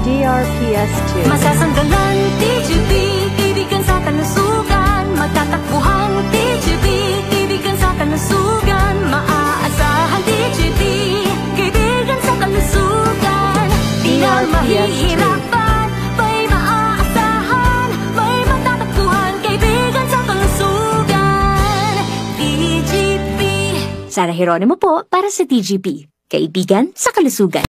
DRPS2. Masasanggalan, TGP, kaibigan sa kalusugan. Magtatakbuhan, TGP, kaibigan sa kalusugan. Maaasahan, TGP, kaibigan sa kalusugan. Di na mahihirapan, may maaasahan. May magtatakbuhan, kaibigan sa kalusugan. TGP. Sara Geronimo po para sa TGP, kaibigan sa kalusugan.